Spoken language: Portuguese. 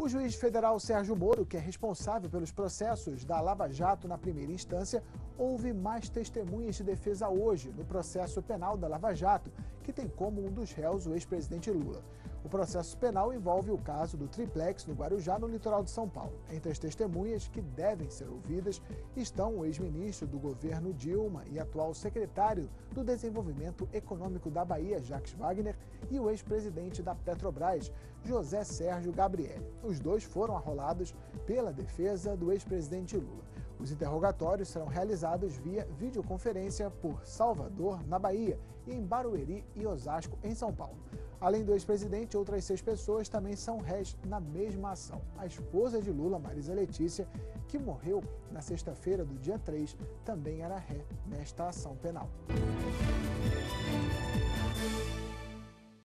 O juiz federal Sérgio Moro, que é responsável pelos processos da Lava Jato na primeira instância, ouve mais testemunhas de defesa hoje no processo penal da Lava Jato, que tem como um dos réus o ex-presidente Lula. O processo penal envolve o caso do triplex no Guarujá, no litoral de São Paulo. Entre as testemunhas que devem ser ouvidas estão o ex-ministro do governo Dilma e atual secretário do Desenvolvimento Econômico da Bahia, Jacques Wagner, e o ex-presidente da Petrobras, José Sérgio Gabrielli. Os dois foram arrolados pela defesa do ex-presidente Lula. Os interrogatórios serão realizados via videoconferência por Salvador, na Bahia, e em Barueri e Osasco, em São Paulo. Além do ex-presidente, outras 6 pessoas também são réis na mesma ação. A esposa de Lula, Marisa Letícia, que morreu na sexta-feira do dia 3, também era ré nesta ação penal.